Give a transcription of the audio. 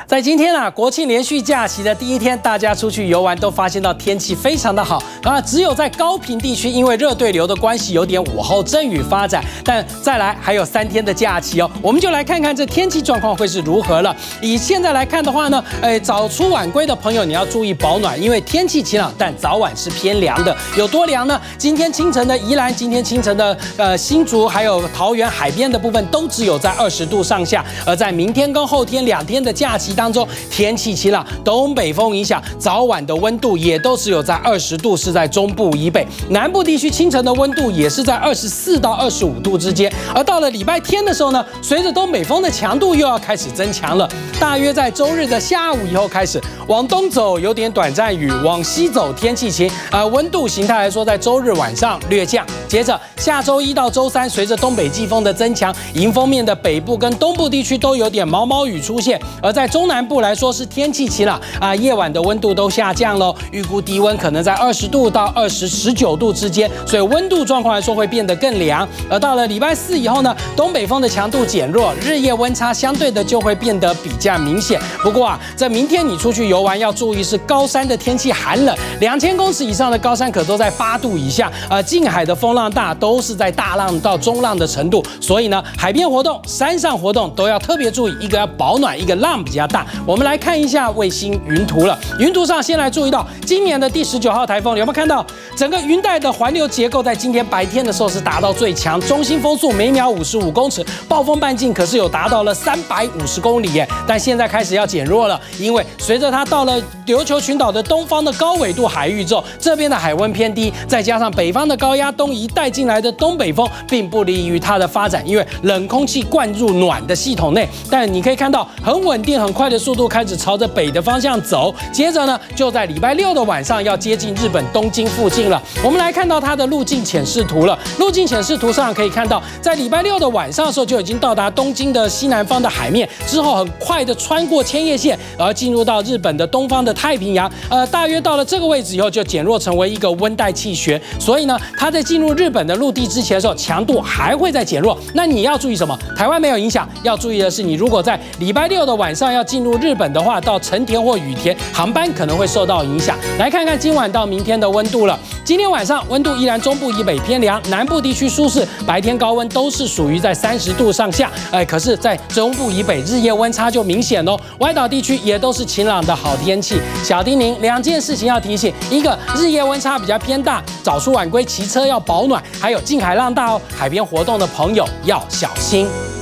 在今天啊，国庆连续假期的第一天，大家出去游玩都发现到天气非常的好啊，只有在高屏地区因为热对流的关系，有点午后阵雨发展。但再来还有3天的假期哦，我们就来看看这天气状况会是如何了。以现在来看的话呢，早出晚归的朋友你要注意保暖，因为天气晴朗，但早晚是偏凉的。有多凉呢？今天清晨的宜兰，今天清晨的新竹，还有桃园海边的部分都只有在20度上下，而在明天跟后天2天的假期当中，天气晴朗，东北风影响，早晚的温度也都只有在20度，是在中部以北，南部地区清晨的温度也是在24到25度之间。而到了礼拜天的时候呢，随着东北风的强度又要开始增强了，大约在周日的下午以后开始往东走，有点短暂雨；往西走，天气晴。温度形态来说，在周日晚上略降，接着下周1到周3，随着东北季风的增强，迎风面的北部跟东部地区都有点毛毛雨出现。而在中南部来说是天气晴朗夜晚的温度都下降喽，预估低温可能在20度到19度之间，所以温度状况来说会变得更凉。而到了礼拜4以后呢，东北风的强度减弱，日夜温差相对的就会变得比较明显。不过这明天你出去游玩要注意是高山的天气寒冷，2000公尺以上的高山可都在8度以下，近海的风浪大，都是在大浪到中浪的程度，所以呢，海边活动、山上活动都要特别注意，一个要保暖，一个浪比较大。我们来看一下卫星云图了。云图上先来注意到今年的第19号台风，有没有看到整个云带的环流结构在今天白天的时候是达到最强，中心风速每秒55公尺，暴风半径可是有达到了350公里耶。但现在开始要减弱了，因为随着它到了琉球群岛的东方的高纬度海域之后，这边的海温偏低，再加上北方的高压东移带进来的东北风，并不利于它的发展，因为冷空气灌入暖的系统内。但你可以看到很稳定、很快的速度开始朝着北的方向走，接着呢，就在礼拜6的晚上要接近日本东京附近了。我们来看到它的路径显示图了。路径显示图上可以看到，在礼拜6的晚上的时候就已经到达东京的西南方的海面，之后很快的穿过千叶县，而进入到日本的东方的太平洋。大约到了这个位置以后，就减弱成为一个温带气旋。所以呢，它在进入日本的陆地之前的时候，强度还会再减弱。那你要注意什么？台湾没有影响，要注意的是，你如果在礼拜6的晚上要进入日本的话，到成田或羽田航班可能会受到影响。来看看今晚到明天的温度了。今天晚上温度依然中部以北偏凉，南部地区舒适，白天高温都是属于在30度上下。可是，在中部以北日夜温差就明显哦。外岛地区也都是晴朗的好天气。小叮咛，2件事情要提醒：一个，日夜温差比较偏大，早出晚归骑车要保暖；还有近海浪大哦，海边活动的朋友要小心。